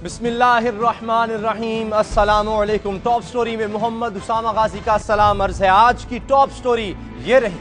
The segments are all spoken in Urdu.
बिस्मिल्लाहिर्रहमानिर्रहीम। अस्सलामुअलैकुम। टॉप स्टोरी में मोहम्मद उसामा गाजी का सलाम अर्ज है। आज की टॉप स्टोरी ये रही।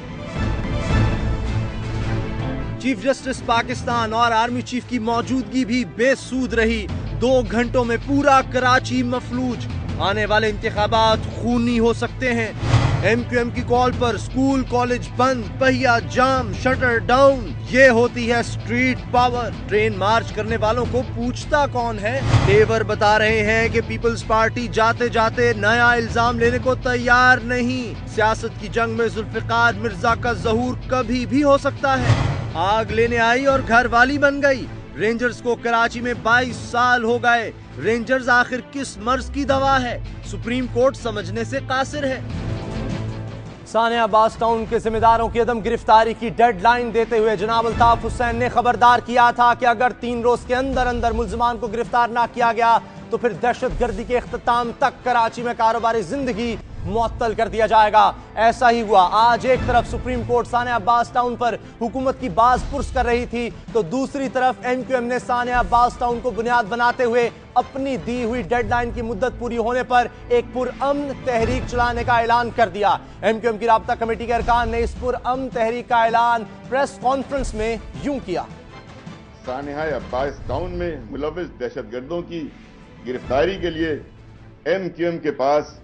चीफ जस्टिस पाकिस्तान और आर्मी चीफ की मौजूदगी भी बेसूद रही। 2 घंटों में पूरा कराची मफलूज। आने वाले इंतखाबात खूनी हो सकते हैं। MQM की कॉल पर स्कूल कॉलेज बंद, पहिया जाम, शटर डाउन। ये होती है स्ट्रीट पावर। ट्रेन मार्च करने वालों को पूछता कौन है? तेवर बता रहे हैं कि पीपल्स पार्टी जाते जाते नया इल्जाम लेने को तैयार नहीं। सियासत की जंग में जुल्फिकार मिर्जा का ज़हूर कभी भी हो सकता है। आग लेने आई और घर वाली बन गई। रेंजर्स को कराची में 22 साल हो गए। रेंजर्स आखिर किस मर्ज की दवा है? सुप्रीम कोर्ट समझने से कासिर है। सानिया अब्बास टाउन के जिम्मेदारों की अदम गिरफ्तारी की डेडलाइन देते हुए जनाब अल्ताफ हुसैन ने खबरदार किया था कि अगर 3 रोज के अंदर अंदर मुल्जिमान को गिरफ्तार ना किया गया तो फिर दहशतगर्दी के इख्तिताम तक कराची में कारोबारी जिंदगी मुअत्तल कर दिया जाएगा। ऐसा ही हुआ। आज एक तरफ supreme court Sania Abbas town पर हुकूमत की बाज पुरस कर रही थी तो दूसरी तरफ MQM ने सानिया अब्बास टाउन को बुनियाद बनाते हुए अपनी दी हुई डेडलाइन की मुद्दत पूरी होने पर एक पुरअमन तहरीक चलाने का ऐलान कर दिया। MQM की राब्ता कमेटी के अरकान ने इस पुरअमन तहरीक का ऐलान प्रेस कॉन्फ्रेंस में यूं किया। सानिया अब्बास टाउन में मुलव्विस दहशतगर्दों की गिरफ्तारी के लिए MQM के पास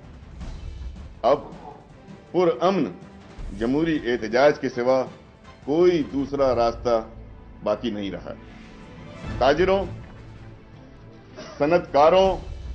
अब पुरअमन जमहूरी एहतजाज के सिवा कोई दूसरा रास्ता बाकी नहीं रहा। ताजिरों, सनतकारों,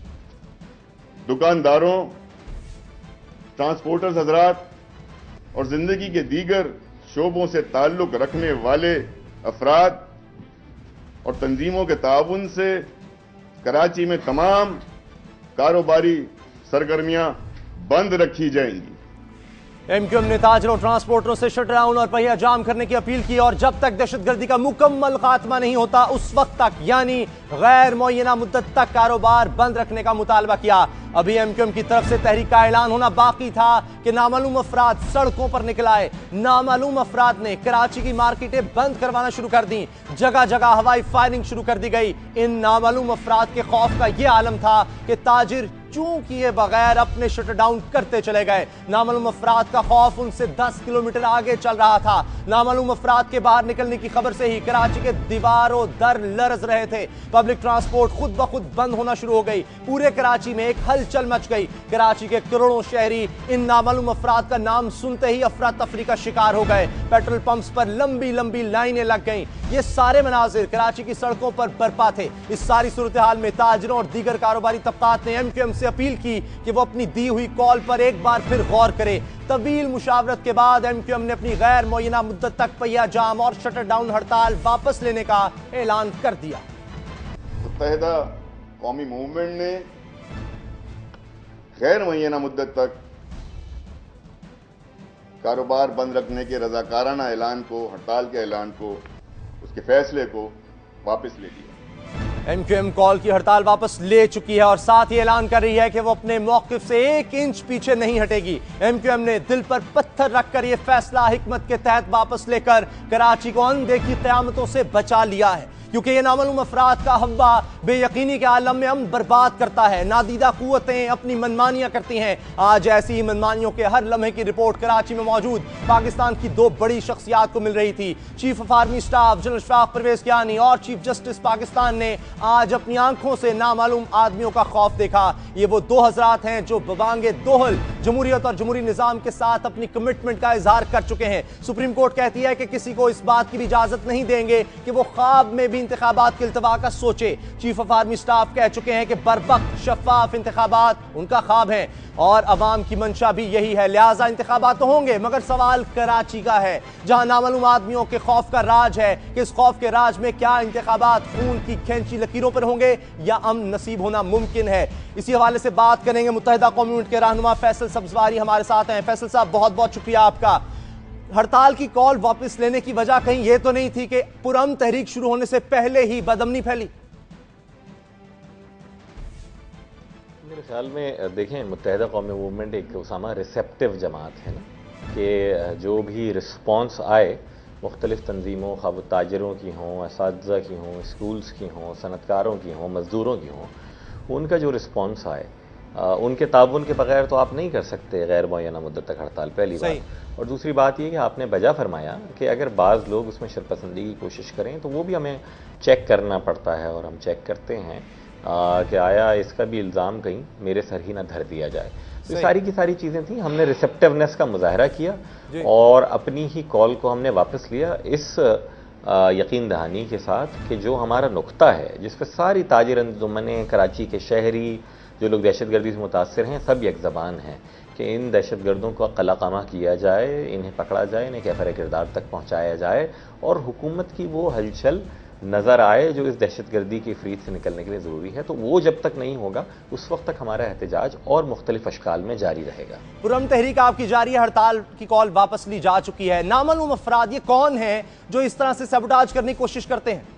दुकानदारों, ट्रांसपोर्टर्स हजरात और जिंदगी के दीगर शोबों से ताल्लुक रखने वाले अफराद और तंजीमों के ताउन से कराची में तमाम कारोबारी सरगर्मियां बंद रखी जाएंगी। MQM ने ताजरों, ट्रांसपोर्टरों से शटर डाउन और पहिया जाम करने की अपील की और जब तक दहशतगर्दी का मुकम्मल खात्मा नहीं होता उस वक्त तक यानी गैर मुअय्यना मुद्दत तक कारोबार बंद रखने का मुतालबा किया। अभी MQM की तरफ से तहरीक का ऐलान होना बाकी था कि नामालूम अफराद सड़कों पर निकल आए। नामालूम अफराद ने कराची की मार्केटें बंद करवाना शुरू कर दी। जगह जगह हवाई फायरिंग शुरू कर दी गई। इन नामालूम अफराद के खौफ का यह आलम था कि ताजिर चूं किए बगैर अपने शटर डाउन करते चले गए। नामालूम अफराद का खौफ उनसे 10 किलोमीटर आगे चल रहा था। नामालूम अफराद के बाहर निकलने की खबर से ही कराची के दीवारों दर लरज रहे थे। पब्लिक ट्रांसपोर्ट खुद ब खुद बंद होना शुरू हो गई। पूरे कराची में एक हलचल मच गई। कराची के करोड़ों शहरी इन नामालूम अफराद का नाम सुनते ही अफरा तफरी का शिकार हो गए। पेट्रोल पंप्स पर लंबी लंबी लाइनें लग गईं। ये सारे मनाजिर कराची की सड़कों पर बरपा थे। इस सारी सूरत हाल में ताजिरों और दीगर कारोबारी तबकात ने MQM से अपील की कि वो अपनी दी हुई कॉल पर एक बार फिर गौर करे। तवील मुशावरत के बाद MQM ने अपनी गैर मुअय्यना मुद्दत तक पहिया जाम और शटर डाउन हड़ताल वापस लेने का ऐलान कर दिया। मुत्तहिदा कौमी मूवमेंट ने गैर मुअय्यना मुद्दत तक कारोबार बंद रखने के रजाकाराना ऐलान को, हड़ताल के ऐलान को, उसके फैसले को वापस ले लिया। MQM कॉल की हड़ताल वापस ले चुकी है और साथ ही ऐलान कर रही है कि वो अपने मौकिफ से 1 इंच पीछे नहीं हटेगी। MQM ने दिल पर पत्थर रखकर यह फैसला हिकमत के तहत वापस लेकर कराची को अनदेखी क़यामतों से बचा लिया है क्योंकि ये नामालूम अफराद का हव्वा बेयकीनी के आलम में अमन बर्बाद करता है। नादीदा कुव्वतें अपनी मनमानियां करती हैं। आज ऐसी ही मनमानियों के हर लम्हे की रिपोर्ट कराची में मौजूद पाकिस्तान की 2 बड़ी शख्सियात को मिल रही थी। Chief of army staff general Ashfaq Parvez Kayani और चीफ जस्टिस पाकिस्तान ने आज अपनी आंखों से नामालूम आदमियों का खौफ देखा। ये वो 2 हजरात हैं जो बबांगे दोहल जमहूरियत और जमहूरी निजाम के साथ अपनी कमिटमेंट का इजहार कर चुके हैं। सुप्रीम कोर्ट कहती है कि किसी को इस बात की भी इजाजत नहीं देंगे कि वो ख्वाब में भी इंतखाबात के इल्तवा का सोचे। चीफ ऑफ आर्मी स्टाफ कह चुके हैं कि बरवक्त शफाफ इंतखाबात उनका ख्वाब है और अवाम की मंशा भी यही है। लिहाजा इंतखाबात तो होंगे मगर सवाल कराची का है जहां नामालूम आदमियों के खौफ का राज है कि इस खौफ के राज में क्या इंतखाबात खून की खींची लकीरों पर होंगे या अमन नसीब होना मुमकिन है। इसी हवाले से बात करेंगे। मुत्तहिदा कौमी मूवमेंट के रहनुमा फैसल सब्जवारी हमारे साथ हैं। फैसल साहब, बहुत बहुत शुक्रिया आपका। हड़ताल की कॉल वापस लेने की वजह कहीं ये तो नहीं थी कि पुरअमन तहरीक शुरू होने से पहले ही बदअमनी फैली? मेरे ख्याल में देखें, मुत्तहिदा कौमी मूवमेंट एक उसामा रिसेप्टिव जमात है ना, कि जो भी रिस्पॉन्स आए مختلف تنظیموں، خواہ وہ تاجروں کی ہوں، اساتذہ کی ہوں، اسکولز کی ہوں، صنعتکاروں کی ہوں، مزدوروں کی ہوں، ان کا جو رسپانس آئے، ان کے تعاون کے بغیر تو آپ نہیں کر سکتے غیر معینہ مدت تک ہڑتال، پہلی بات۔ اور دوسری بات یہ کہ آپ نے بجا فرمایا کہ اگر بعض لوگ اس میں شرپسندی کی کوشش کریں تو وہ بھی ہمیں چیک کرنا پڑتا ہے، اور ہم چیک کرتے ہیں کہ آیا اس کا بھی الزام کہیں میرے سر ہی نہ دھر دیا جائے۔ تو ساری کی ساری چیزیں تھیں، ہم نے ریسیپٹیونیس کا مظاہرہ کیا اور اپنی ہی کال کو ہم نے واپس لیا اس یقین دہانی کے ساتھ کہ جو ہمارا نقطہ ہے، جس پہ ساری تاجر انجمنیں، کراچی کے شہری، جو لوگ دہشت گردی سے متاثر ہیں، سب یک زبان ہیں کہ ان دہشت گردوں کو قلع قمع کیا جائے، انہیں پکڑا جائے، انہیں کیفر کردار تک پہنچایا جائے، اور حکومت کی وہ ہلچل نظر آئے جو اس دہشت گردی کی فریت سے نکلنے کے لیے ضروری ہے۔ تو وہ جب تک نہیں ہوگا اس وقت تک ہمارا احتجاج اور مختلف اشکال میں جاری رہے گا۔ پرامن تحریک آپ کی جاری ہے، ہڑتال کی کال واپس لی جا چکی ہے، نامعلوم افراد یہ کون ہیں جو اس طرح سے سیبوٹاج کرنے کی کوشش کرتے ہیں؟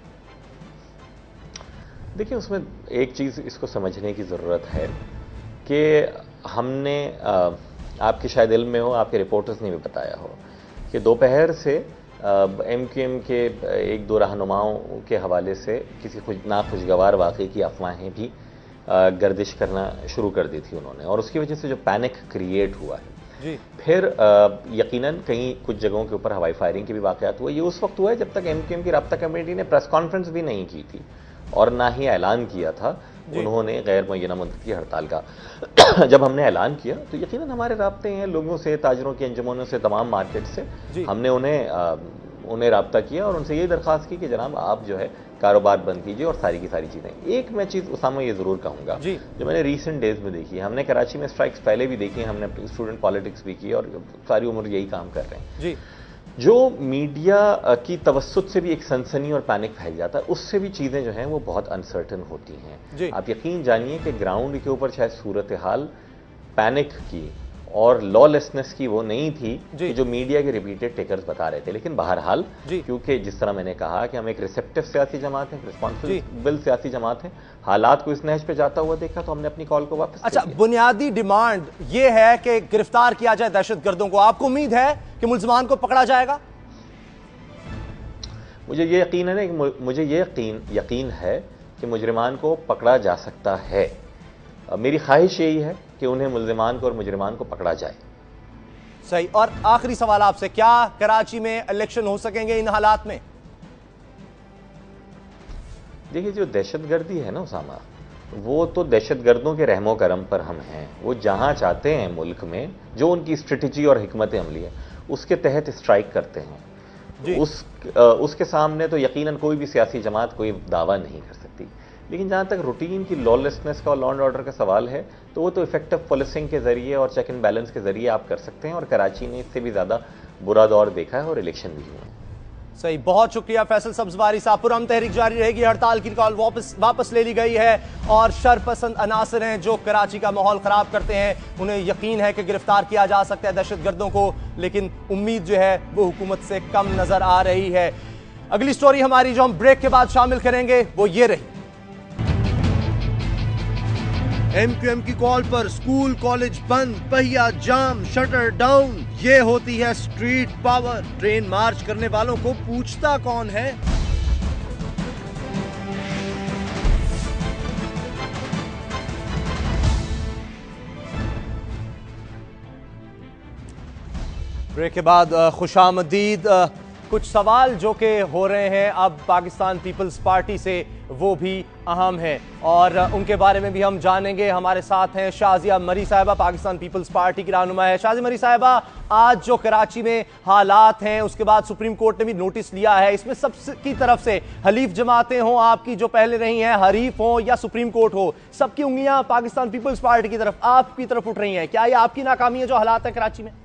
دیکھیں، اس میں ایک چیز اس کو سمجھنے کی ضرورت ہے کہ ہم نے آپ کے شاید علم میں ہو، آپ کے رپورٹرز نے بھی بتایا ہو کہ دوپہر سے ایم کیو ایم کے ایک دو رہنماؤں کے حوالے سے کسی ناخوشگوار واقعے کی افواہیں بھی گردش کرنا شروع کر دی تھی انہوں نے، اور اس کی وجہ سے جو پینک کریٹ ہوا ہے، پھر یقیناً کہیں کچھ جگہوں کے اوپر ہوائی فائرنگ کے بھی واقعات ہوئے۔ یہ اس وقت ہوا ہے جب تک ایم کیو ایم کی رابطہ کمیٹی نے پریس کانفرنس بھی نہیں کی تھی اور نہ ہی اعلان کیا تھا انہوں نے غیر معینہ مدت کی ہڑتال کا۔ جب ہم نے اعلان کیا تو یقیناً ہمارے رابطے ہیں لوگوں سے، تاجروں کے انجمنوں سے، تمام مارکیٹ سے، ہم نے انہیں رابطہ کیا اور ان سے یہ درخواست کی کہ جناب آپ جو ہے کاروبار بند کیجیے اور ساری کی ساری چیزیں۔ ایک میں چیز اسامہ یہ ضرور کہوں گا جو میں نے ریسنٹ ڈیز میں دیکھی ہے، ہم نے کراچی میں اسٹرائکس پہلے بھی دیکھی ہیں، ہم نے اسٹوڈنٹ پالیٹکس بھی کی اور ساری عمر یہی کام کر رہے ہیں۔ جو میڈیا کی توسط سے بھی ایک سنسنی اور پینک پھیل جاتا ہے، اس سے بھی چیزیں جو ہیں وہ بہت انسرٹن ہوتی ہیں۔ آپ یقین جانیے کہ گراؤنڈ کے اوپر شاید صورتحال پینک کی اور لا لیسنس کی وہ نہیں تھی کہ جو میڈیا کے ریپیٹڈ ٹیکرز بتا رہے تھے، لیکن بہرحال کیونکہ جس طرح میں نے کہا کہ ہم ایک ریسیپٹیو سیاسی جماعت ہیں، رسپانسبل سیاسی جماعت ہیں، حالات کو اس نہج پہ جاتا ہوا دیکھا تو ہم نے اپنی کال کو واپس کر لیا۔ اچھا، بنیادی ڈیمانڈ یہ ہے کہ گرفتار کیا جائے دہشت گردوں کو، آپ کو امید ہے کہ ملزمان کو پکڑا جائے گا؟ مجھے یہ یقین ہے کہ مجرمان کو پکڑا جا سکتا ہے۔ میری خواہش یہی ہے کہ انہیں ملزمان کو اور مجرمان کو پکڑا جائے۔ صحیح۔ اور آخری سوال آپ سے، کیا کراچی میں الیکشن ہو سکیں گے ان حالات میں؟ دیکھیے، جو دہشت گردی ہے نا اسامہ، وہ تو دہشت گردوں کے رحم و کرم پر ہم ہیں۔ وہ جہاں چاہتے ہیں ملک میں، جو ان کی اسٹریٹجی اور حکمت عملی ہے اس کے تحت اسٹرائک کرتے ہیں۔ اس کے سامنے تو یقیناً کوئی بھی سیاسی جماعت کوئی دعویٰ نہیں کر سکتی، لیکن جہاں تک روٹین کی لا لیسنس کا اور لا اینڈ آرڈر کا سوال ہے تو وہ تو افیکٹو پولیسنگ کے ذریعے اور چیک اینڈ بیلنس کے ذریعے آپ کر سکتے ہیں، اور کراچی نے اس سے بھی زیادہ برا دور دیکھا ہے اور الیکشن بھی ہوئے ہیں۔ صحیح، بہت شکریہ فیصل سبزواری صاحب۔ پرامن تحریک جاری رہے گی، ہڑتال کی کال واپس لے لی گئی ہے، اور شرپسند عناصر ہیں جو کراچی کا ماحول خراب کرتے ہیں، انہیں یقین ہے کہ گرفتار کیا جا سکتا ہے دہشت گردوں کو، لیکن امید جو ہے وہ حکومت سے کم نظر آ رہی ہے۔ اگلی سٹوری ہماری جو ہم بریک کے بعد شامل کریں گے وہ یہ رہی۔ ایم کیو ایم کی کال پر سکول کالج بند، پہیا جام، شٹر ڈاؤن، یہ ہوتی ہے سٹریٹ پاور۔ ٹرین مارچ کرنے والوں کو پوچھتا کون ہے؟ بریک کے بعد خوش آمدید۔ کچھ سوال جو کہ ہو رہے ہیں اب پاکستان پیپلز پارٹی سے وہ بھی اہم ہیں اور ان کے بارے میں بھی ہم جانیں گے۔ ہمارے ساتھ ہیں شازیہ مری صاحبہ، پاکستان پیپلز پارٹی کی رہنما ہے۔ شازیہ مری صاحبہ، آج جو کراچی میں حالات ہیں اس کے بعد سپریم کورٹ نے بھی نوٹس لیا ہے، اس میں سب کی طرف سے حلیف جماعتیں ہوں آپ کی جو پہلے رہی ہیں، حریف ہوں یا سپریم کورٹ ہو، سب کی انگلیاں پاکستان پیپلز پارٹی کی طرف، آپ کی طرف اٹھ رہی ہیں۔ کیا یہ آپ کی ناکامی ہے جو حالات ہیں کراچی میں؟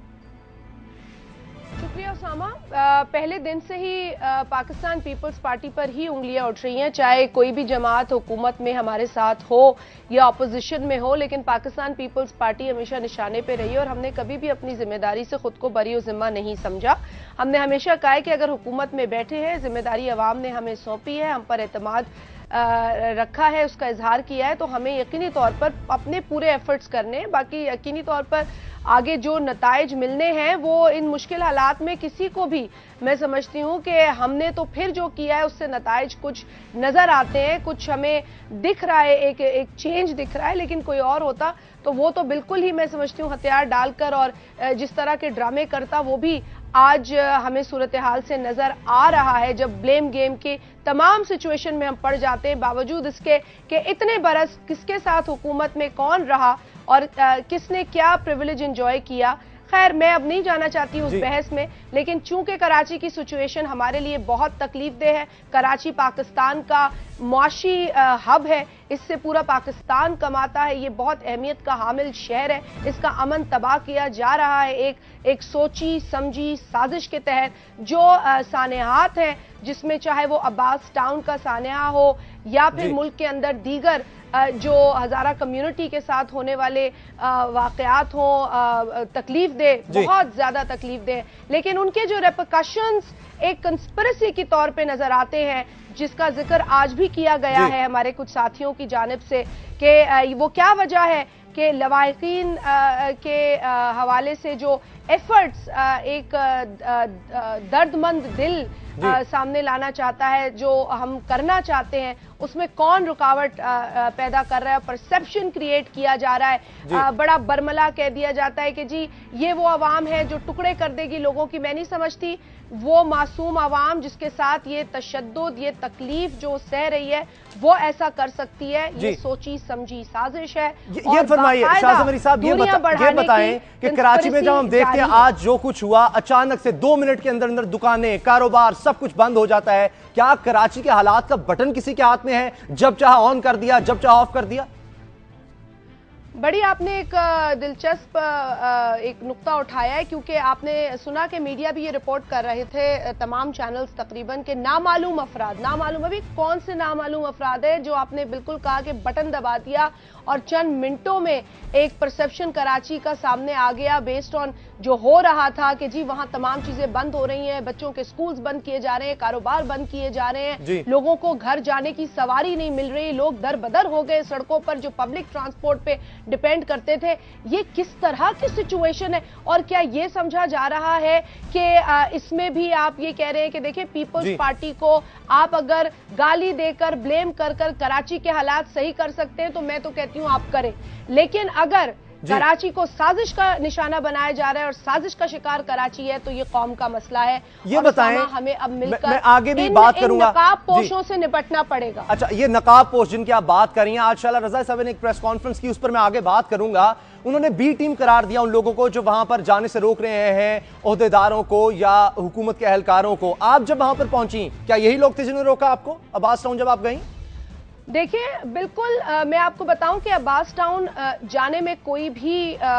شکریہ اسامہ۔ پہلے دن سے ہی پاکستان پیپلز پارٹی پر ہی انگلیاں اٹھ رہی ہیں، چاہے کوئی بھی جماعت حکومت میں ہمارے ساتھ ہو یا اپوزیشن میں ہو، لیکن پاکستان پیپلز پارٹی ہمیشہ نشانے پہ رہی ہے اور ہم نے کبھی بھی اپنی ذمہ داری سے خود کو بری و ذمہ نہیں سمجھا۔ ہم نے ہمیشہ کہا ہے کہ اگر حکومت میں بیٹھے ہیں، ذمہ داری عوام نے ہمیں سونپی ہے، ہم پر اعتماد रखा है, उसका इजहार किया है, तो हमें यकीनी तौर पर अपने पूरे एफर्ट्स करने हैं। बाकी यकीनी तौर पर आगे जो नताइज मिलने हैं वो इन मुश्किल हालात में किसी को भी, मैं समझती हूं कि हमने तो फिर जो किया है उससे नताइज कुछ नजर आते हैं, कुछ हमें दिख रहा है, एक चेंज दिख रहा है, लेकिन कोई और होता तो वो तो बिल्कुल ही मैं समझती हूं हथियार डालकर और जिस तरह के ड्रामे करता वो भी आज हमें सूरत हाल से नजर आ रहा है, जब ब्लेम गेम की तमाम सिचुएशन में हम पड़ जाते हैं, बावजूद इसके कि इतने बरस किसके साथ हुकूमत में कौन रहा और किसने क्या प्रिविलेज एंजॉय किया। खैर मैं अब नहीं जाना चाहती हूँ उस बहस में, लेकिन चूंकि कराची की सिचुएशन हमारे लिए बहुत तकलीफदेह है, कराची पाकिस्तान का मुआशी हब है, इससे पूरा पाकिस्तान कमाता है, ये बहुत अहमियत का हामिल शहर है, इसका अमन तबाह किया जा रहा है एक सोची समझी साजिश के तहत। जो सानेहात हैं, जिसमें चाहे वो अब्बास टाउन का सानेहा हो या फिर मुल्क के अंदर दीगर जो हजारा कम्युनिटी के साथ होने वाले वाकयात हों, तकलीफ दे, बहुत ज्यादा तकलीफ दे, लेकिन उनके जो रेपरकशंस एक कंस्पिरेसी के तौर पे नजर आते हैं, जिसका जिक्र आज भी किया गया है हमारे कुछ साथियों की जानिब से, कि वो क्या वजह है कि लवाहिकीन के हवाले से जो एफर्ट्स एक दर्दमंद दिल सामने लाना चाहता है, जो हम करना चाहते हैं, उसमें कौन रुकावट पैदा कर रहा है, परसेप्शन क्रिएट किया जा रहा है, बड़ा बरमला कह दिया जाता है कि जी ये वो अवाम है जो टुकड़े कर देगी लोगों की। मैं नहीं समझती वो मासूम अवाम जिसके साथ ये तशद्दुद, ये तकलीफ जो सह रही है, वो ऐसा कर सकती है। ये सोची समझी साजिश है। ये फरमाइए शाहजमीरी साहब, ये बताएं कि कराची में जब हम देखते हैं आज जो कुछ हुआ, अचानक से 2 मिनट के अंदर अंदर दुकानें, कारोबार सब कुछ बंद हो जाता है, क्या कराची के हालात का बटन किसी के हाथ में है, जब चाहा ऑन कर दिया, जब चाहा ऑफ कर दिया? बड़ी आपने एक दिलचस्प एक नुक्ता उठाया है, क्योंकि आपने सुना कि मीडिया भी ये रिपोर्ट कर रहे थे, तमाम चैनल्स तकरीबन, के नामालूम अफराद, नामालूम, अभी कौन से नामालूम अफराद है, जो आपने बिल्कुल कहा कि बटन दबा दिया और चंद मिनटों में एक परसेप्शन कराची का सामने आ गया बेस्ड ऑन जो हो रहा था कि जी वहां तमाम चीजें बंद हो रही हैं, बच्चों के स्कूल्स बंद किए जा रहे हैं, कारोबार बंद किए जा रहे हैं, लोगों को घर जाने की सवारी नहीं मिल रही, लोग दर बदर हो गए सड़कों पर जो पब्लिक ट्रांसपोर्ट पे डिपेंड करते थे। ये किस तरह की सिचुएशन है? और क्या ये समझा जा रहा है कि इसमें भी आप ये कह रहे हैं कि देखिए पीपल्स पार्टी को आप अगर गाली देकर ब्लेम कर कराची के हालात सही कर सकते हैं तो मैं तो कहती हूं आप करें, लेकिन अगर कराची को साजिश का निशाना बनाया जा रहा है और साजिश का शिकार कराची है तो ये कौम का मसला है। ये बताएं, हमें अब मिलकर मैं आगे भी बात करूंगा, नकाब पोशों से निपटना पड़ेगा। अच्छा, ये नकाब पोश जिनकी आप बात कर रही हैं, आज शाला रजा साहब ने एक प्रेस कॉन्फ्रेंस की, उस पर मैं आगे बात करूंगा। उन्होंने बी टीम करार दिया उन लोगों को जो वहां पर जाने से रोक रहे हैं, ओहदेदारों को या हुकूमत के एहलकारों को। आप जब वहां पर पहुंची, क्या यही लोग थे जिन्होंने रोका आपको अब्बास टाउन जब आप गई? देखिए बिल्कुल, मैं आपको बताऊं कि अब्बास टाउन जाने में कोई भी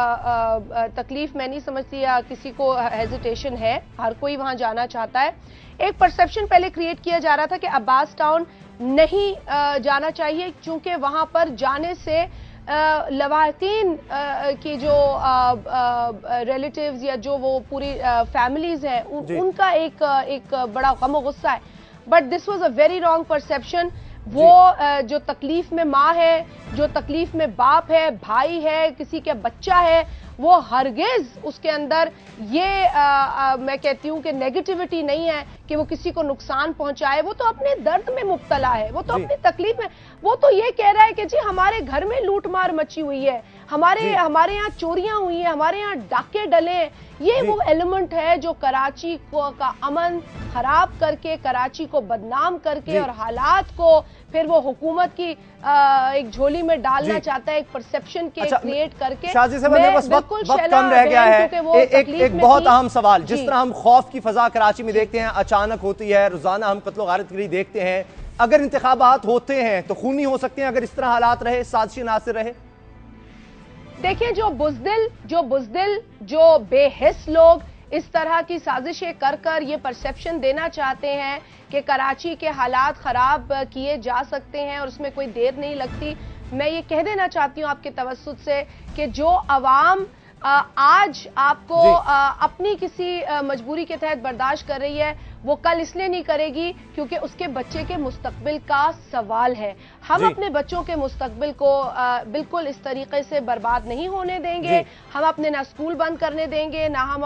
तकलीफ मैं नहीं समझती या किसी को हेजिटेशन है, हर कोई वहां जाना चाहता है। एक परसेप्शन पहले क्रिएट किया जा रहा था कि अब्बास टाउन नहीं जाना चाहिए, क्योंकि वहां पर जाने से लवाहिकीन की जो रिलेटिव्स या जो वो पूरी फैमिलीज हैं उनका एक बड़ा गम और गुस्सा है। But this was a very wrong perception. वो जो तकलीफ में माँ है, जो तकलीफ में बाप है, भाई है, किसी का बच्चा है, वो हरगिज उसके अंदर ये मैं कहती हूं कि नेगेटिविटी नहीं है कि वो किसी को नुकसान पहुंचाए। वो तो अपने दर्द में मुब्तला है, वो तो अपनी तकलीफ में, वो तो ये कह रहा है कि जी हमारे घर में लूटमार मची हुई है, हमारे यहाँ चोरियां हुई हैं, हमारे यहाँ डाके डले। ये वो एलिमेंट है जो कराची का अमन खराब करके, कराची को बदनाम करके और हालात को फिर वो हुकूमत की एक झोली में डालना चाहता है, एक परसेप्शन के क्रिएट करके। शाजी साहब, मेरे पास वक्त कम रह गया है। एक बहुत अहम सवाल, जिस तरह हम खौफ की फजा कराची में देखते हैं, अचानक होती है, रोजाना हम कत्लो गारतगिरी देखते हैं, अगर इंतखाबात होते हैं तो खूनी हो सकते हैं अगर इस तरह हालात रहे, साजिशी नासिर रहे? देखिए जो बुज़दिल जो बेहिस लोग इस तरह की साजिशें कर ये परसेप्शन देना चाहते हैं कि कराची के हालात खराब किए जा सकते हैं और उसमें कोई देर नहीं लगती। मैं ये कह देना चाहती हूँ आपके तवस्सुत से कि जो अवाम आज आपको अपनी किसी मजबूरी के तहत बर्दाश्त कर रही है, وہ کل اس لیے نہیں کرے گی کیونکہ اس کے بچے کے مستقبل کا سوال ہے. ہم اپنے بچوں کے مستقبل کو بالکل اس طریقے سے برباد نہیں ہونے دیں گے. ہم اپنے نہ اسکول بند کرنے دیں گے، نہ ہم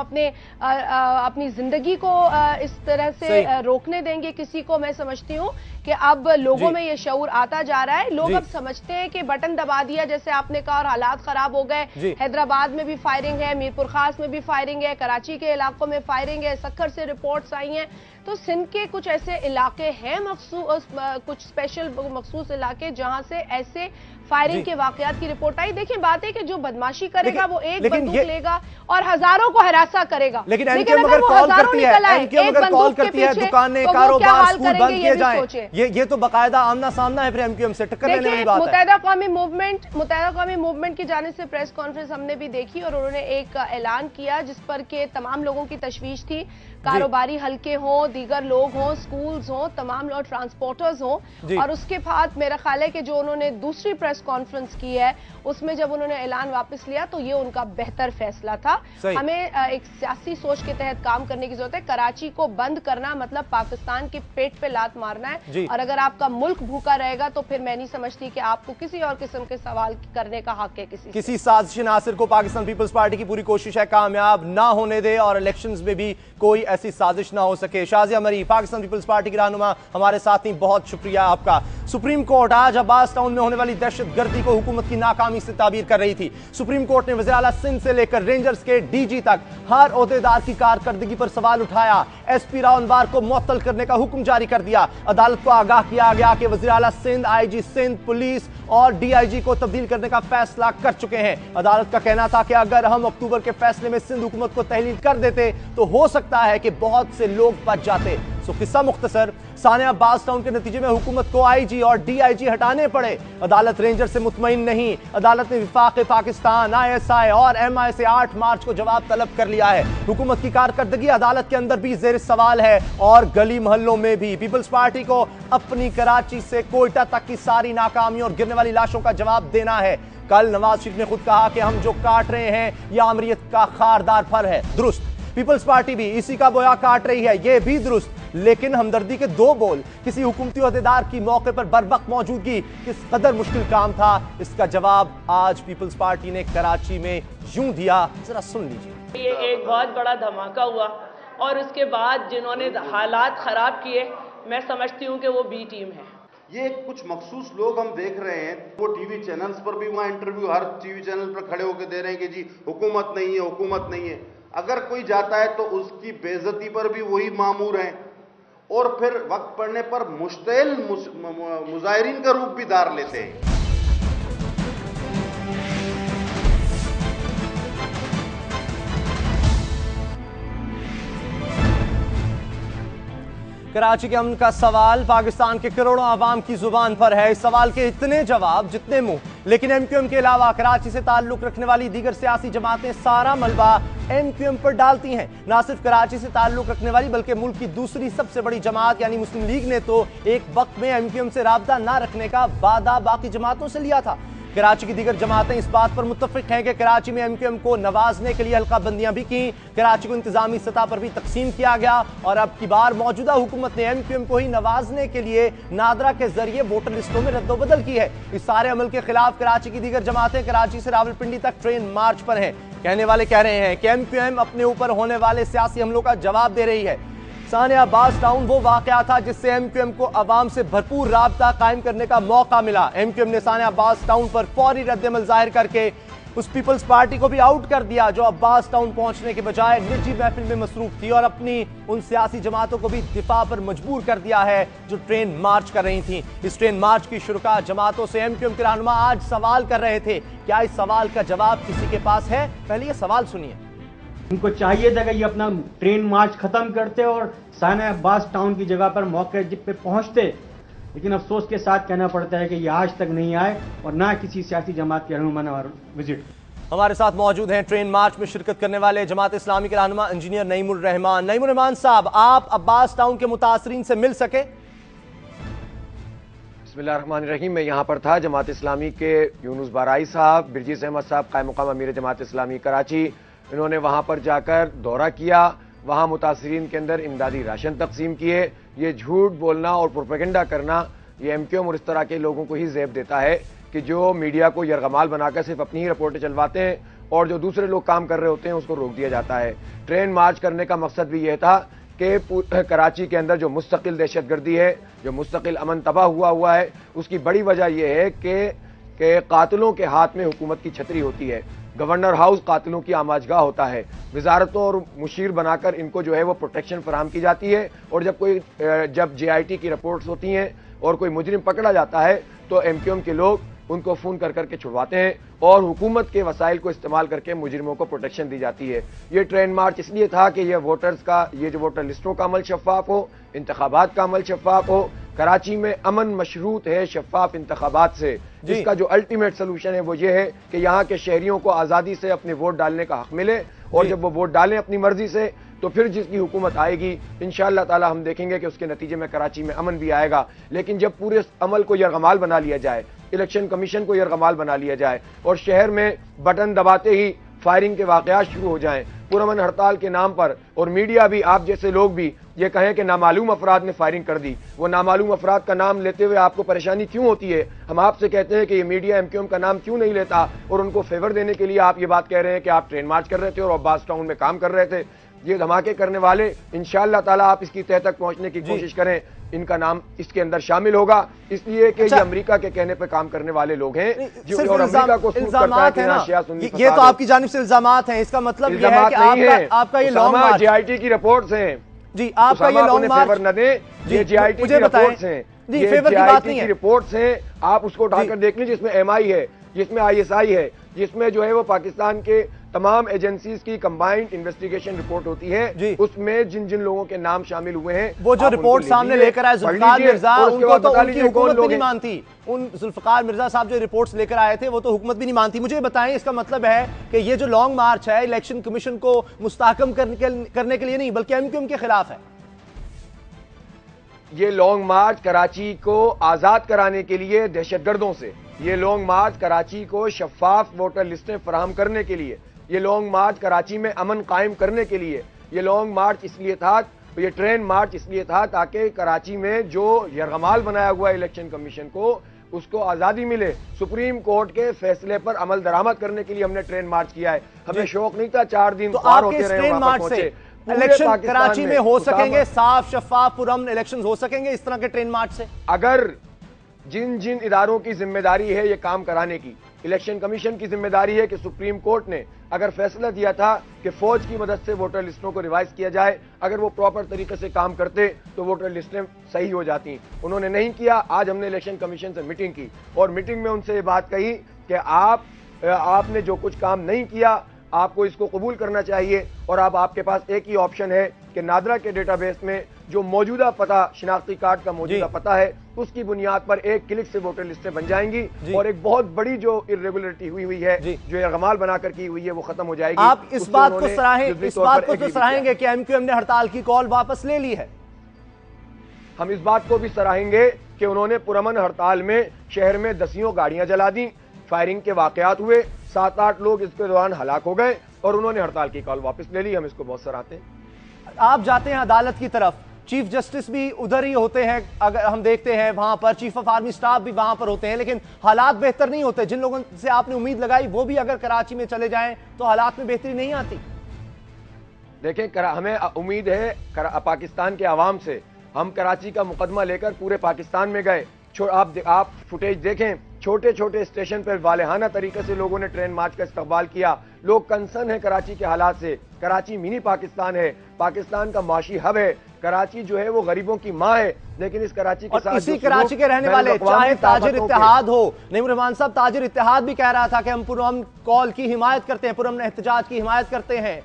اپنی زندگی کو اس طرح سے روکنے دیں گے کسی کو. میں سمجھتی ہوں کہ اب لوگوں میں یہ شعور آتا جا رہا ہے. لوگ اب سمجھتے ہیں کہ بٹن دبا دیا جیسے آپ نے کہا اور حالات خراب ہو گئے. حیدرآباد میں بھی فائرنگ ہے، میرپور خاص میں بھی فائرنگ ہے، کراچی کے علاقوں میں فائرنگ ہے، سکھر سے رپورٹس آئی ہیں. تو سندھ کے کچھ ایسے علاقے ہیں کچھ اسپیشل مخصوص علاقے جہاں سے ایسے فائرنگ کے واقعات کی رپورٹ آئی. دیکھیں بات ہے کہ جو بدماشی کرے گا وہ ایک بندوق لے گا اور ہزاروں کو ہراساں کرے گا. لیکن اگر وہ ہزاروں نکل آئے ایک بندوق کے پیچھے دکانیں کاروبار اسکول بند کیے جائیں. یہ تو باقاعدہ آمنا سامنا ہے پھر ایم کیو ایم سے ٹکر لینے والی بات ہے. متحدہ قومی موومنٹ کی جانب سے پریس کانفرنس ہم نے بھی دیکھی اور انہوں نے ایک اعلان کیا جس پر کہ تمام لوگوں کی تشویش تھی. کاروباری حلقے ہوں، دیگر لوگ ہوں، سکولز ہوں، تمام لوگ ٹرانسپورٹرز ہوں. اور اس کے بعد میرا خیال ہے کہ جو انہوں نے دوسری پریس کانفرنس کی ہے اس میں جب انہوں نے اعلان واپس لیا تو یہ ان کا بہتر فیصلہ تھا. ہمیں ایک سیاسی سوچ کے تحت کام کرنے کی ضرورت ہے. کراچی کو بند کرنا مطلب پاکستان کے پیٹ پہ لات مارنا ہے. اور اگر آپ کا ملک بھوکا رہے گا تو پھر میں نہیں سمجھتی کہ آپ کو کسی اور قسم کے سوال کرنے کا حق ہے. کسی سازش ناصر کو پاکستان پیپلز پارٹی کی پوری کوشش ہے کامیاب نہ ہونے دے اور الیکشنز میں بھی کوئی ایسی سازش نہ ہو سکے. شازیہ مری پاکستان پیپلز پارٹی کی رہنما ہمارے ساتھ ہیں، بہت شکریہ آپ کا. سپریم کورٹ آج عباس ٹاؤن میں ہونے والی دہشت گردی کو حکومت کی ناکامی سے تعبیر کر رہی تھی. سپریم کورٹ نے وزیر اعلیٰ سندھ سے لے کر رینجرز کے ڈی جی تک ہر عہدیدار کی کارکردگی پر سوال اٹھایا. ایس پی راؤ انوار کو معطل کرنے کا حکم جاری کر دیا. عدالت کو آگاہ کیا گیا کہ وزیر اعلیٰ Sindh, I G Sindh, police اور ڈی آئی جی کو تبدیل کرنے کا فیصلہ کر چکے ہیں. عدالت کا کہنا تھا کہ اگر ہم اکتوبر کے فیصلے میں سندھ حکومت کو تحلیل کر دیتے تو ہو سکتا ہے کہ بہت سے لوگ بچ جاتے. قصہ مختصر، سانحہ عباس ٹاؤن کے نتیجے میں حکومت کو آئی جی اور ڈی آئی جی ہٹانے پڑے. عدالت رینجر سے مطمئن نہیں. عدالت نے وفاق پاکستان، آئی ایس آئی اور ایم آئی سے 8 مارچ کو جواب طلب کر لیا ہے. حکومت کی کارکردگی عدالت کے اندر بھی زیر سوال ہے اور گلی محلوں میں بھی. پیپلز پارٹی کو اپنی کراچی سے کوئٹہ تک کی ساری ناکامیوں اور گرنے والی لاشوں کا جواب دینا ہے. کل نواز شریف نے خود کہا کہ ہم جو کاٹ رہے ہیں یہ آمریت کا خاردار پھل ہے. درست، پیپلز پارٹی بھی اسی کا بویا کاٹ رہی ہے، یہ بھی درست. لیکن ہمدردی کے دو بول. کسی حکومتی عہدیدار کی موقع پر بروقت موجودگی کس قدر مشکل کام تھا، اس کا جواب آج پیپلز پارٹی نے کراچی میں یوں دیا. ذرا سن لیجیے. یہ ایک بہت بڑا دھماکہ ہوا اور اس کے بعد جنہوں نے حالات خراب کیے میں سمجھتی ہوں کہ وہ بی ٹیم ہے. یہ کچھ مخصوص لوگ ہم دیکھ رہے ہیں، وہ ٹی وی چینلز پر بھی وہاں انٹرویو ہر ٹی وی چینل پر کھڑے ہو کے دے رہے ہیں کہ جی حکومت نہیں ہے، حکومت نہیں ہے. اگر کوئی جاتا ہے تو اس کی بے عزتی پر بھی وہی مامور ہیں اور پھر وقت پڑنے پر مشتعل مظاہرین کا روپ بھی دھار لیتے ہیں. کراچی کے امن کا سوال پاکستان کے کروڑوں عوام کی زبان پر ہے. اس سوال کے اتنے جواب جتنے منہ. لیکن ایم کیو ایم کے علاوہ کراچی سے تعلق رکھنے والی دیگر سیاسی جماعتیں سارا ملبہ ایم کیو ایم پر ڈالتی ہیں. نہ صرف کراچی سے تعلق رکھنے والی بلکہ ملک کی دوسری سب سے بڑی جماعت یعنی مسلم لیگ نے تو ایک وقت میں ایم کیو ایم سے رابطہ نہ رکھنے کا وعدہ باقی جماعتوں سے لیا تھا. کراچی کی دیگر جماعتیں اس بات پر متفق ہیں کہ کراچی میں ایم کیو ایم کو نوازنے کے لیے حلقہ بندیاں بھی کی. کراچی کو انتظامی سطح پر بھی تقسیم کیا گیا اور اب کی بار موجودہ حکومت نے ایم کیو ایم کو ہی نوازنے کے لیے نادرا کے ذریعے ووٹر لسٹوں میں رد و بدل کی ہے. اس سارے عمل کے خلاف کراچی کی دیگر جماعتیں کراچی سے راولپنڈی تک ٹرین مارچ پر ہیں. کہنے والے کہہ رہے ہیں کہ ایم کیو ایم اپنے اوپر ہونے والے سیاسی حملوں کا جواب دے رہی ہے. سانحہ عباس ٹاؤن وہ واقعہ تھا جس سے ایم کیو ایم کو عوام سے بھرپور رابطہ قائم کرنے کا موقع ملا. ایم کیو ایم نے سانحہ عباس ٹاؤن پر فوری رد عمل ظاہر کر کے اس پیپلز پارٹی کو بھی آؤٹ کر دیا جو عباس ٹاؤن پہنچنے کے بجائے نجی محفل میں مصروف تھی اور اپنی ان سیاسی جماعتوں کو بھی دفاع پر مجبور کر دیا ہے جو ٹرین مارچ کر رہی تھیں. اس ٹرین مارچ کی شرکا جماعتوں سے ایم کیو ایم کے رہنما آج سوال کر رہے تھے. کیا اس سوال کا جواب کسی کے پاس ہے؟ پہلے یہ سوال سنیے. ان کو چاہیے تھا کہ یہ اپنا ٹرین مارچ ختم کرتے اور سانحہ عباس ٹاؤن کی جگہ پر موقع پہ پہنچتے، لیکن افسوس کے ساتھ کہنا پڑتا ہے کہ یہ آج تک نہیں آئے اور نہ کسی سیاسی جماعت کے رہنما نے وزٹ. ہمارے ساتھ موجود ہیں ٹرین مارچ میں شرکت کرنے والے جماعت اسلامی کے رہنما انجینئر نعیم الرحمان. نعیم الرحمان صاحب، آپ عباس ٹاؤن کے متاثرین سے مل سکے؟ بسم اللہ الرحمن الرحیم. میں یہاں پر تھا. جماعت اسلامی کے یونس بارائی صاحب، برجیس احمد صاحب قائم مقام امیر جماعت اسلامی کراچی، انہوں نے وہاں پر جا کر دورہ کیا. وہاں متاثرین کے اندر امدادی راشن تقسیم کیے. یہ جھوٹ بولنا اور پروپیگنڈا کرنا یہ ایم کیو ایم اور اس طرح کے لوگوں کو ہی زیب دیتا ہے کہ جو میڈیا کو یرغمال بنا کر صرف اپنی ہی رپورٹیں چلواتے ہیں اور جو دوسرے لوگ کام کر رہے ہوتے ہیں اس کو روک دیا جاتا ہے. ٹرین مارچ کرنے کا مقصد بھی یہ تھا کہ کراچی کے اندر جو مستقل دہشت گردی ہے, جو مستقل امن تباہ ہوا ہے, اس کی بڑی وجہ یہ ہے کہ قاتلوں کے ہاتھ میں حکومت کی چھتری ہوتی ہے. گورنر ہاؤس قاتلوں کی آماجگاہ ہوتا ہے. وزارتوں اور مشیر بنا کر ان کو جو ہے وہ پروٹیکشن فراہم کی جاتی ہے, اور جب جے آئی ٹی کی رپورٹس ہوتی ہیں اور کوئی مجرم پکڑا جاتا ہے تو ایم کیو ایم کے لوگ ان کو فون کر کے چھڑواتے ہیں اور حکومت کے وسائل کو استعمال کر کے مجرموں کو پروٹیکشن دی جاتی ہے. یہ ٹرین مارچ اس لیے تھا کہ یہ جو ووٹر لسٹوں کا عمل شفاف ہو, انتخابات کا عمل شفاف ہو. کراچی میں امن مشروط ہے شفاف انتخابات سے, جس کا جو الٹیمیٹ سلوشن ہے وہ یہ ہے کہ یہاں کے شہریوں کو آزادی سے اپنے ووٹ ڈالنے کا حق ملے, اور جب وہ ووٹ ڈالیں اپنی مرضی سے تو پھر جس کی حکومت آئے گی انشاءاللہ تعالی ہم دیکھیں گے کہ اس کے نتیجے میں کراچی میں امن بھی آئے گا. لیکن جب پورے عمل کو یرغمال بنا لیا جائے, الیکشن کمیشن کو یرغمال بنا لیا جائے اور شہر میں بٹن دباتے ہی فائرنگ کے واقعات شروع ہو جائیں پرامن ہڑتال کے نام پر, اور میڈیا بھی آپ جیسے لوگ بھی یہ کہیں کہ نامعلوم افراد نے فائرنگ کر دی, وہ نامعلوم افراد کا نام لیتے ہوئے آپ کو پریشانی کیوں ہوتی ہے؟ ہم آپ سے کہتے ہیں کہ یہ میڈیا ایم کیو ایم کا نام کیوں نہیں لیتا, اور ان کو فیور دینے کے لیے آپ یہ بات کہہ رہے ہیں کہ آپ ٹرین مارچ کر رہے تھے اور عباس ٹاؤن میں کام کر رہے تھے. یہ دھماکے کرنے والے انشاءاللہ تعالی آپ اس کی تہہ تک پہنچنے کی کوشش کریں, ان کا نام اس کے اندر شامل ہوگا, اس لیے کہ یہ امریکہ کے کہنے پہ کام کرنے والے لوگ ہیں اور امریکہ کو سوٹ کرتا ہے کہ یہاں شیعہ سنی یہ تو آپ کی جانب سے الزامات ہیں. اس کا مطلب یہ ہے کہ آپ کا یہ long march J I T کی رپورٹس ہیں. جی آپ کا یہ لانگ مارچ فیور نہ دیں, یہ جے آئی ٹی کی رپورٹس ہیں, جی فیور کی بات نہیں ہے, رپورٹس ہیں, آپ اس کو اٹھا کر دیکھ لیں, جس میں ایم آئی ہے, جس میں آئی ایس آئی ہے, جس میں جو ہے وہ پاکستان کے تمام ایجنسیز کی کمبائنڈ انویسٹیگیشن رپورٹ ہوتی ہے, اس میں جن لوگوں کے نام شامل ہوئے ہیں وہ جو رپورٹ سامنے لے کر آئے ذوالفقار مرزا, ان کو تو ان کی حکومت بھی نہیں مانتی. ان ذوالفقار مرزا صاحب جو رپورٹس لے کر آئے تھے وہ تو حکومت بھی نہیں مانتی. مجھے بتائیں اس کا مطلب ہے کہ یہ جو لانگ مارچ ہے الیکشن کمیشن کو مستحکم کرنے کے لیے نہیں بلکہ ایم کیو ایم کے خلاف ہے؟ یہ لانگ مارچ کراچی کو آزاد کرانے کے لیے دہشت گردوں سے, یہ لانگ مارچ کراچی کو شفاف ووٹر لسٹیں فراہم کرنے کے لیے, یہ لانگ مارچ کراچی میں امن قائم کرنے کے لیے, یہ لانگ مارچ اس لیے تھا, یہ ٹرین مارچ اس لیے تھا تاکہ کراچی میں جو یرغمال بنایا ہوا ہے الیکشن کمیشن کو اس کو آزادی ملے. سپریم کورٹ کے فیصلے پر عمل درآمد کرنے کے لیے ہم نے ٹرین مارچ کیا ہے. ہمیں شوق نہیں تھا 4 دن پار ہوتے رہے وہاں پر پہنچے. الیکشن کراچی میں ہو سکیں گے, صاف شفاف پرامن الیکشن ہو سکیں گے اس طرح کے ٹرین مارچ سے؟ اگر جن اداروں کی ذمہ داری ہے یہ کام کرانے کی, الیکشن کمیشن کی ذمہ داری ہے کہ سپریم کورٹ نے اگر فیصلہ دیا تھا کہ فوج کی مدد سے ووٹر لسٹوں کو ریوائز کیا جائے, اگر وہ پراپر طریقے سے کام کرتے تو ووٹر لسٹیں صحیح ہو جاتی. انہوں نے نہیں کیا. آج ہم نے الیکشن کمیشن سے میٹنگ کی اور میٹنگ میں ان سے یہ بات کہی کہ آپ نے جو کچھ کام نہیں کیا آپ کو اس کو قبول کرنا چاہیے, اور آپ کے پاس ایک ہی آپشن ہے کہ نادرا کے ڈیٹا بیس میں جو موجودہ پتہ, شناختی کارڈ کا موجودہ پتہ ہے, اس کی بنیاد پر ایک کلک سے ووٹر لسٹیں بن جائیں گی, اور ایک بہت بڑی جو irregularity ہوئی ہے, جو یرغمال بنا کر کی ہوئی ہے, وہ ختم ہو جائے گی. آپ اس بات کو تو سراہیں گے کہ ایم کیو ایم نے ہڑتال کی کال واپس لے لی ہے؟ ہم اس بات کو بھی سراہیں گے کہ انہوں نے پرامن ہڑتال میں شہر میں 10 گاڑیاں جلا دیں, فائرنگ کے واقعات ہوئے, 7-8 لوگ اس کے دوران ہلاک ہو گئے, اور انہوں نے ہڑتال کی کال واپس لے لی. ہم اس کو بہت سراہتے ہیں. آپ جاتے ہیں عدالت کی طرف, چیف جسٹس بھی ادھر ہی ہوتے ہیں, اگر ہم دیکھتے ہیں وہاں پر چیف آف آرمی سٹاف بھی وہاں پر ہوتے ہیں, لیکن حالات بہتر نہیں ہوتے. جن لوگوں سے آپ نے امید لگائی وہ بھی اگر کراچی میں چلے جائیں تو حالات میں بہتری نہیں آتی. دیکھیں ہمیں امید ہے پاکستان کے عوام سے. ہم کراچی کا مقدمہ لے کر پورے پاکستان میں گئے. آپ فوٹیج دیکھیں, چھوٹے چھوٹے اسٹیشن پر والہانہ طریقے سے لوگوں نے ٹرین مارچ کا استقبال کیا. لوگ کنسرن ہیں کراچی کے حالات سے. کراچی منی پاکستان ہے, پاکستان کا معاشی ہب ہے. کراچی جو ہے وہ غریبوں کی ماں ہے, لیکن اس کراچی کے ساتھ اسی کراچی کے رہنے والے, چاہے تاجر اتحاد ہو, نعیم الرحمان صاحب تاجر اتحاد بھی کہہ رہا تھا کہ ہم پرامن کال کی حمایت کرتے ہیں, پرامن احتجاج کی حمایت کرتے ہیں.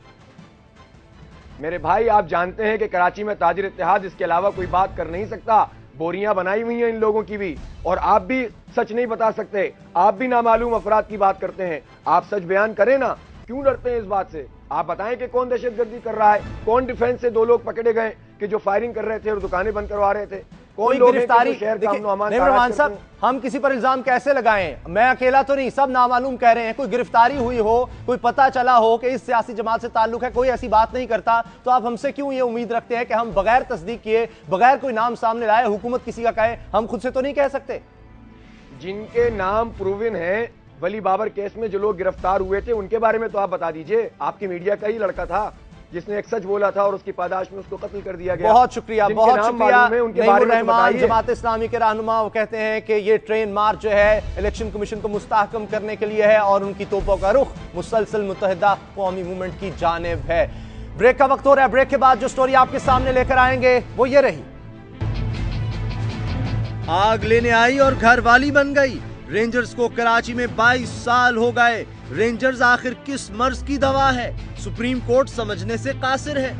میرے بھائی آپ جانتے ہیں کہ کراچی میں تاجر اتحاد اس کے علاوہ کوئی بات کر نہیں سکتا. بوریاں بنائی ہوئی ہیں ان لوگوں کی بھی, اور آپ بھی سچ نہیں بتا سکتے. آپ بھی نامعلوم افراد کی بات کرتے ہیں. آپ سچ بیان کریں نا, کیوں ڈرتے ہیں اس بات سے؟ آپ بتائیں کہ کون دہشت گردی کر رہا ہے, کون ڈیفینس سے 2 لوگ پکڑے گئے کہ جو فائرنگ کر رہے تھے اور دکانیں بند کروا رہے تھے. कोई गिरफ्तारी, रहमान साहब हम किसी पर इल्जाम कैसे लगाएं? मैं अकेला तो नहीं, सब नामालूम कह रहे हैं। कोई गिरफ्तारी हुई हो, कोई पता चला हो कि इस सियासी जमात से ताल्लुक है, कोई ऐसी बात नहीं करता, तो आप हमसे क्यों ये उम्मीद रखते हैं कि हम बगैर तस्दीक किए, बगैर कोई नाम सामने लाए, हुकूमत किसी का कहे, हम खुद से तो नहीं कह सकते? जिनके नाम प्रूवन है, वली बाबर केस में जो लोग गिरफ्तार हुए थे उनके बारे में तो आप बता दीजिए। आपकी मीडिया का ही लड़का था जिसने एक सच बोला था और उसकी पादाश में उसको कत्ल कर दिया गया। बहुत शुक्रिया, बहुत शुक्रिया नईमुर रहमान, जमात इस्लामी के रहनुमा। वो कहते हैं कि ये ट्रेन मार्च जो है इलेक्शन कमीशन को मुस्तहकम करने के लिए है और उनकी तोपों का रुख मुसलसल मुत्तहिदा कौमी मूवमेंट की जानिब है। ब्रेक का वक्त हो रहा है। ब्रेक के बाद जो स्टोरी आपके सामने लेकर आएंगे वो ये रही। आग लेने आई और घर वाली बन गई। रेंजर्स को कराची में 22 साल हो गए। रेंजर्स आखिर किस मर्ज की दवा है? सुप्रीम कोर्ट समझने से कासिर है।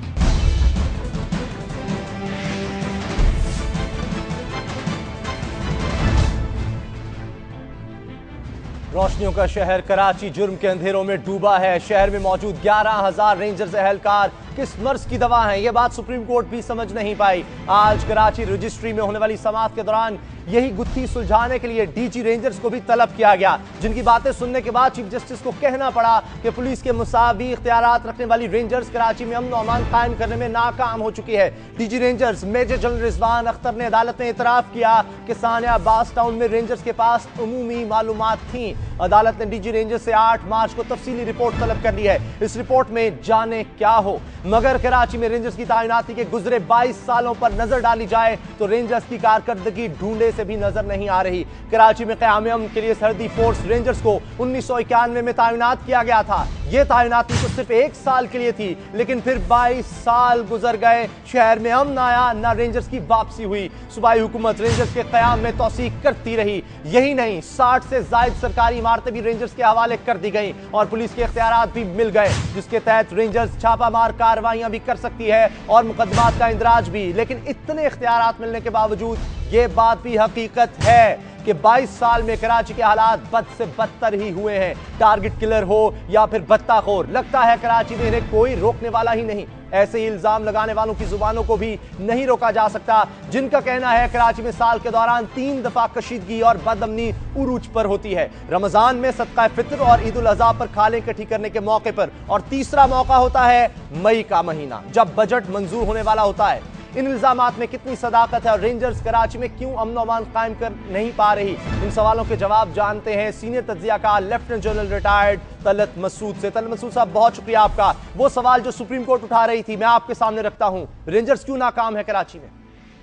रोशनियों का शहर कराची जुर्म के अंधेरों में डूबा है। शहर में मौजूद 11,000 रेंजर्स एहलकार किस मर्ज की दवा है, यह बात सुप्रीम कोर्ट भी समझ नहीं पाई। आज कराची रजिस्ट्री में होने वाली समाअत के दौरान यही गुत्थी सुलझाने के लिए डीजी रेंजर्स को भी तलब किया गया, जिनकी बातें सुनने के बाद चीफ जस्टिस को कहना पड़ा कि पुलिस के मुसावी इख्तियारात रखने वाली रेंजर्स कराची में अमन और अमान कायम करने में नाकाम हो चुकी है। DG rangers major general Rizwan Akhtar ने अदालत में इतराफ किया कि सानिया अब्बास टाउन में रेंजर्स के पास उमूमी मालूमात थी। अदालत ने डीजी रेंजर्स से 8 मार्च को तफसीली रिपोर्ट तलब कर ली है। इस रिपोर्ट में जाने क्या हो, मगर कराची में रेंजर्स की तैनाती के गुजरे 22 सालों पर नजर डाली जाए तो रेंजर्स की कारकर्दगी ढूंढे से भी नजर नहीं आ रही। कराची में क़याम अमन के लिए सरहदी फोर्स रेंजर्स को 1991 में तैनात किया गया था। यह तैनाती तो सिर्फ 1 साल के लिए थी, लेकिन फिर 22 साल गुजर गए, शहर में अमन आया, ना रेंजर्स की वापसी हुई। सूबाई हुकूमत रेंजर्स के क़याम में तौसीक करती रही। यही नहीं, 60 से ज़ायद सरकारी इमारतें भी रेंजर्स के हवाले कर दी गई और पुलिस के इख्तियारात भी मिल गए, जिसके तहत रेंजर्स छापामार कार्रवाइयां भी कर सकती है और मुकदमात का इंदराज भी। लेकिन इतने इख्तियारात मिलने के बावजूद ये बात भी हकीकत है कि 22 साल में कराची के हालात बद से बदतर ही हुए हैं। टारगेट किलर हो या फिर बत्ताखोर, लगता है कराची में इन्हें कोई रोकने वाला ही नहीं। ऐसे ही इल्जाम लगाने वालों की जुबानों को भी नहीं रोका जा सकता, जिनका कहना है कराची में साल के दौरान 3 दफा कशीदगी और बदअमनी उरूज पर होती है। रमजान में सदका फितर और ईद उल अज़हा पर खालें इकट्ठी करने के मौके पर, और तीसरा मौका होता है मई का महीना, जब बजट मंजूर होने वाला होता है। इन इल्जामात में कितनी सदाकत है और रेंजर्स कराची में क्यों अमन अमान कायम कर नहीं पा रही? इन सवालों के जवाब जानते हैं सीनियर तज्जियाकार lieutenant general retired Talat Masood से। तलत मसूद साहब, बहुत शुक्रिया आपका। वो सवाल जो सुप्रीम कोर्ट उठा रही थी, मैं आपके सामने रखता हूं, रेंजर्स क्यों नाकाम है कराची में?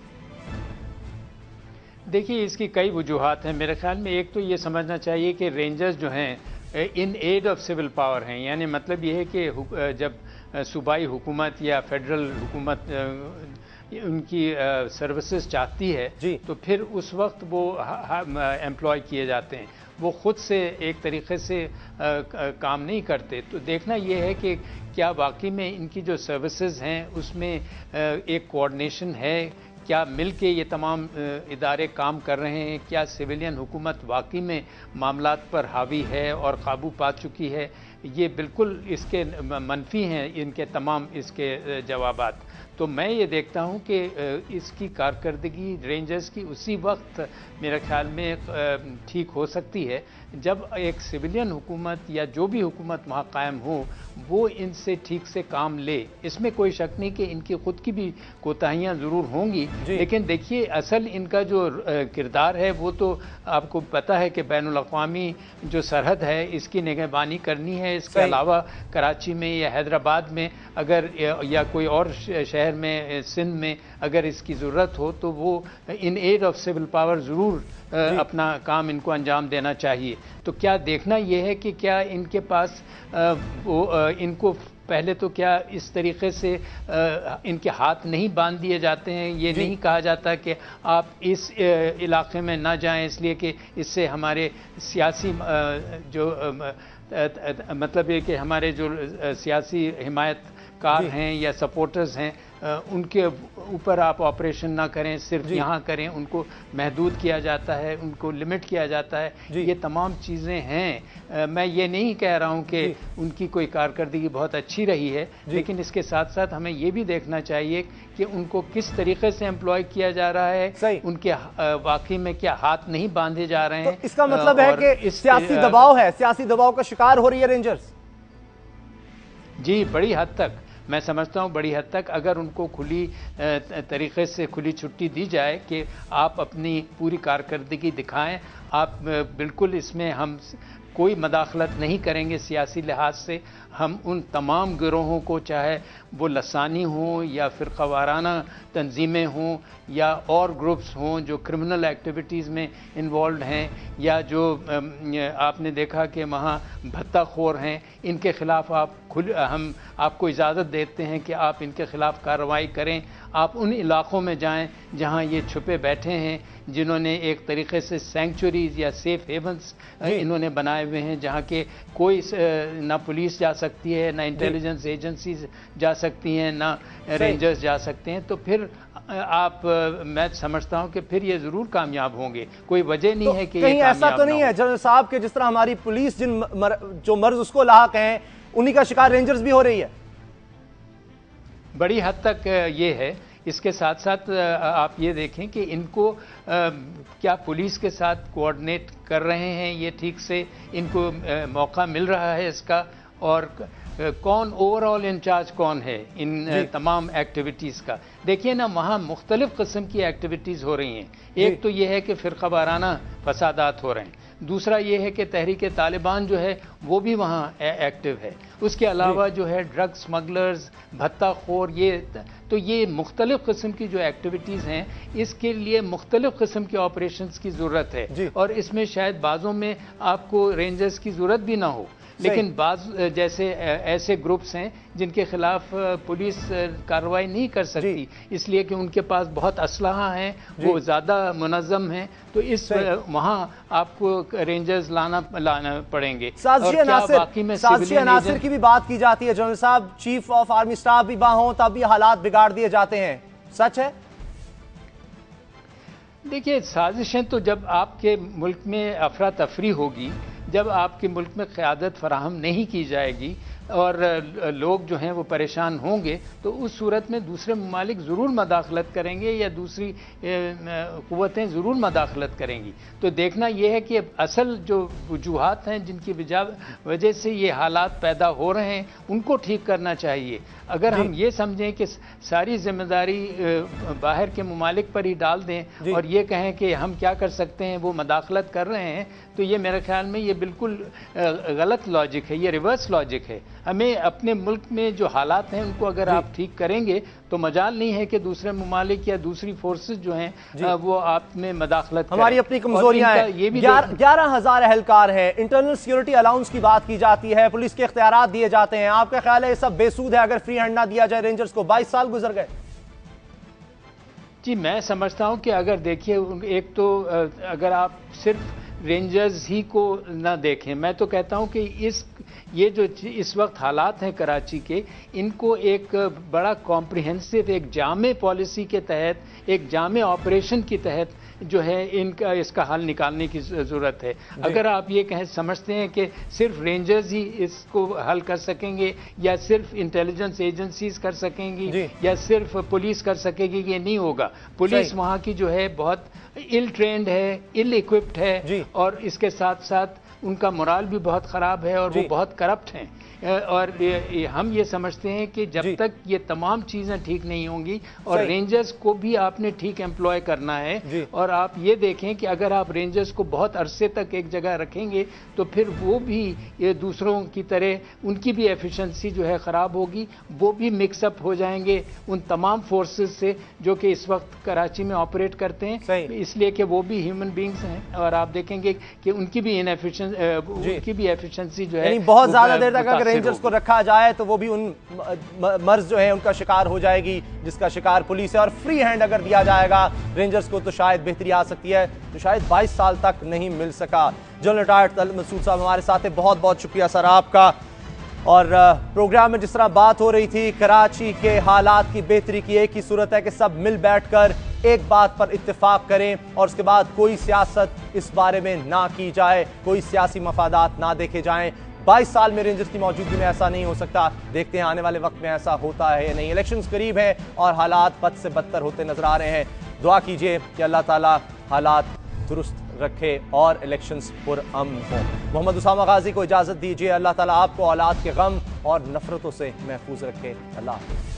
देखिए, इसकी कई वजूहात हैं। मेरे ख्याल में एक तो ये समझना चाहिए कि रेंजर्स जो हैं in aid of civil power हैं, यानी मतलब ये है कि जब सूबाई हुकूमत या फेडरल हुकूमत उनकी सर्विसेज चाहती है तो फिर उस वक्त वो एम्प्लॉय किए जाते हैं। वो खुद से एक तरीके से काम नहीं करते। तो देखना ये है कि क्या वाकई में इनकी जो सर्विसेज हैं उसमें एक कोऑर्डिनेशन है, क्या मिल के ये तमाम इदारे काम कर रहे हैं, क्या सिविलियन हुकूमत वाकई में मामलात पर हावी है और काबू पा चुकी है। ये बिल्कुल इसके मनफी हैं इनके तमाम इसके जवाबात। तो मैं ये देखता हूँ कि इसकी कारकर्दगी रेंजर्स की उसी वक्त मेरे ख्याल में ठीक हो सकती है जब एक सिविलियन हुकूमत या जो भी हुकूमत वहाँ कायम हो वो इनसे ठीक से काम ले। इसमें कोई शक नहीं कि इनकी खुद की भी कोताहियाँ ज़रूर होंगी, लेकिन देखिए असल इनका जो किरदार है वो तो आपको पता है कि बैनुल अक़वामी जो सरहद है इसकी निगहबानी करनी है। इसके अलावा कराची में या हैदराबाद में अगर या कोई और शहर में, सिंध में अगर इसकी ज़रूरत हो तो वो in aid of civil power ज़रूर अपना काम इनको अंजाम देना चाहिए। तो क्या देखना यह है कि क्या इनके पास इनको पहले तो क्या इस तरीके से इनके हाथ नहीं बांध दिए जाते हैं, ये नहीं कहा जाता कि आप इस इलाके में ना जाएं इसलिए कि इससे हमारे सियासी जो मतलब ये कि हमारे जो सियासी हिमायतकार हैं या सपोर्टर्स हैं ان کے اوپر آپ آپریشن نہ کریں، صرف یہاں کریں، ان کو محدود کیا جاتا ہے، ان کو لمٹ کیا جاتا ہے، یہ تمام چیزیں ہیں۔ میں یہ نہیں کہہ رہا ہوں کہ ان کی کوئی کارکردگی بہت اچھی رہی ہے، لیکن اس کے ساتھ ساتھ ہمیں یہ بھی دیکھنا چاہیے کہ ان کو کس طریقے سے امپلوائے کیا جا رہا ہے، ان کے واقعی میں کیا ہاتھ نہیں باندھے جا رہے ہیں۔ اس کا مطلب ہے کہ سیاسی دباؤ ہے، سیاسی دباؤ کا شکار ہو رہی ہے رینجرز؟ جی، بڑی حد تک میں سمجھتا ہوں، بڑی حد تک اگر ان کو کھلی طریقے سے کھلی چھٹی دی جائے کہ آپ اپنی پوری کارکردگی دکھائیں، آپ بالکل اس میں ہم کوئی مداخلت نہیں کریں گے سیاسی لحاظ سے، ہم ان تمام گروہوں کو، چاہے وہ لسانی ہوں یا فرقہ وارانہ تنظیمیں ہوں یا اور گروپس ہوں جو کرمنل ایکٹیویٹیز میں انوالوڈ ہیں، یا جو آپ نے دیکھا کہ وہاں بھتہ خور ہیں، ان کے خلاف ہم آپ کو اجازت دیتے ہیں کہ آپ ان کے خلاف کارروائی کریں۔ آپ ان علاقوں میں جائیں جہاں یہ چھپے بیٹھے ہیں، جنہوں نے ایک طریقے سے سینکچوریز یا سیف ہیونز انہوں نے بنائے ہوئے ہیں، جہاں کہ کوئی نہ پولیس جا سکتی ہے، نہ انٹیلیجنس ایجنسیز جا سکتی ہیں، نہ رینجرز جا سکتے ہیں، تو پھر میں سمجھتا ہوں کہ پھر یہ ضرور کامیاب ہوں گے۔ کوئی وجہ نہیں ہے کہ کہیں ایسا تو نہیں ہے جنرل صاحب کہ جس طرح ہماری پولیس جو مرض اس کو لاحق ہیں، انہی کا شکار رینجرز بھی ہو رہی ہے؟ بڑی حد تک یہ ہے۔ اس کے ساتھ ساتھ آپ یہ دیکھیں کہ ان کو کیا پولیس کے ساتھ کوآرڈینیٹ کر رہے ہیں یہ ٹھیک سے، ان کو موقع مل رہا ہے اس کا، اور کون اوور آل انچارج کون ہے ان تمام ایکٹیویٹیز کا۔ دیکھیے نا، وہاں مختلف قسم کی ایکٹیویٹیز ہو رہی ہیں۔ ایک تو یہ ہے کہ فرقہ وارانہ فسادات ہو رہے ہیں، دوسرا یہ ہے کہ تحریک طالبان جو ہے وہ بھی وہاں ایکٹیو ہے، اس کے علاوہ جو ہے ڈرگ سمگلرز، بھتہ خور، یہ مختلف قسم کی جو ایکٹیویٹیز ہیں، اس کے لیے مختلف قسم کے آپریشنز کی ضرورت ہے، اور اس میں شاید بعضوں میں آپ کو رینجرز کی ضرورت بھی نہ ہو، لیکن بعض جیسے ایسے گروپس ہیں جن کے خلاف پولیس کارروائی نہیں کر سکتی، اس لیے کہ ان کے پاس بہت اسلحہ ہیں، وہ زیادہ منظم ہیں، تو وہاں آپ کو رینجرز لانا پڑیں گے۔ سازشی عناصر کی بھی بات کی جاتی ہے جنرل صاحب، چیف آف آرمی سٹاف بھی وہاں ہوں تب بھی حالات بگاڑ دیے جاتے ہیں، سچ ہے؟ دیکھیے، سازشیں تو جب آپ کے ملک میں افراتفری ہوگی، جب آپ کے ملک میں قیادت فراہم نہیں کی جائے گی اور لوگ جو ہیں وہ پریشان ہوں گے، تو اس صورت میں دوسرے ممالک ضرور مداخلت کریں گے یا دوسری قوتیں ضرور مداخلت کریں گی۔ تو دیکھنا یہ ہے کہ اصل جو وجوہات ہیں جن کی وجہ سے یہ حالات پیدا ہو رہے ہیں، ان کو ٹھیک کرنا چاہیے۔ اگر ہم یہ سمجھیں کہ ساری ذمہ داری باہر کے ممالک پر ہی ڈال دیں اور یہ کہیں کہ ہم کیا کر سکتے ہیں، وہ مداخلت کر رہے ہیں، تو یہ میرے خیال میں یہ بالکل غلط لاجک ہے، یہ ریورس لاجک ہے۔ ہمیں اپنے ملک میں جو حالات ہیں ان کو اگر آپ ٹھیک کریں گے تو مجال نہیں ہے کہ دوسرے ممالک یا دوسری فورسز جو ہیں وہ آپ میں مداخلت کریں۔ ہماری اپنی کمزوریاں ہیں، 11,000 اہلکار ہیں، انٹرنل سیکیورٹی الاؤنس کی بات کی جاتی ہے، پولیس کے اختیارات دیے جاتے ہیں، آپ کا خیال ہے یہ سب بے سود ہے اگر فری ہینڈ نہ دیا جائے رینجرز کو؟ 22 سال گزر گئے۔ جی، میں سمجھتا ہوں کہ اگر دیکھیے، ایک تو اگر آپ صرف رینجرز ہی کو نہ دیکھیں، میں تو کہتا ہوں کہ یہ جو اس وقت حالات ہیں کراچی کے، ان کو ایک بڑا کمپریہنسو، ایک جامع پالیسی کے تحت، ایک جامع آپریشن کے تحت جو ہے اس کا حل نکالنے کی ضرورت ہے۔ اگر آپ یہ سمجھتے ہیں کہ صرف رینجرز ہی اس کو حل کر سکیں گے یا صرف انٹیلیجنس ایجنسیز کر سکیں گی یا صرف پولیس کر سکے گی، یہ نہیں ہوگا۔ پولیس وہاں کی جو ہے بہت ال ٹرینڈ ہے، ال ایکوپڈ ہے، اور اس کے ساتھ ساتھ ان کا مورال بھی بہت خراب ہے اور وہ بہت کرپٹ ہیں، اور ہم یہ سمجھتے ہیں کہ جب تک یہ تمام چیزیں ٹھیک نہیں ہوں گی، اور رینجرز کو بھی آپ نے ٹھیک ایمپلوائے کرنا ہے، اور آپ یہ دیکھیں کہ اگر آپ رینجرز کو بہت عرصے تک ایک جگہ رکھیں گے تو پھر وہ بھی دوسروں کی طرح ان کی بھی ایفیشنسی جو ہے خراب ہوگی، وہ بھی مکس اپ ہو جائیں گے ان تمام فورسز سے جو کہ اس وقت کراچی میں آپریٹ کرتے ہیں، اس لیے کہ وہ بھی ہیومن بینگز ہیں، اور آپ دیکھیں گے کہ ان کی بھی ایفیشنسی جو ہے بہت زیادہ دیر تک اگر رینجرز کو رکھا جائے تو وہ بھی ان مرض جو ہے ان کا شکار ہو جائے گی جس کا شکار پولیس ہے، اور فری ہینڈ اگر دیا جائے گا رینجرز کو تو شاید بہتری آ سکتی ہے، تو شاید 22 سال تک نہیں مل سکا۔ جنرل ریٹائرڈ طلعت مسعود صاحب ہمارے ساتھ ہیں، بہت بہت شکریہ سر آپ کا۔ اور پروگرام میں جس طرح بات ہو رہی تھی کراچی کے حالات کی بہتری کی ایک ہی صورت ہے کہ سب مل بیٹھ کر ایک بات پر اتفاق کریں اور اس کے بعد کوئی سیاست اس بارے میں نہ کی جائے، کوئی سیاسی مفادات نہ دیکھے جائیں۔ 22 سال میں رینجرز کی موجودگی میں ایسا نہیں ہو سکتا، دیکھتے ہیں آنے والے وقت میں ایسا ہوتا ہے یا نہیں۔ الیکشنز قریب ہیں اور حالات بد سے بدتر ہوتے نظر آ رہے ہیں۔ دعا کیجئے کہ اللہ تعالیٰ حالات درست رکھے اور الیکشنز پرامن ہوں۔ محمد اسامہ غازی کو اجازت دیجئے، اللہ تعالیٰ آپ کو اولاد کے غم اور نفرتوں سے محفوظ رکھے۔ اللہ حافظ۔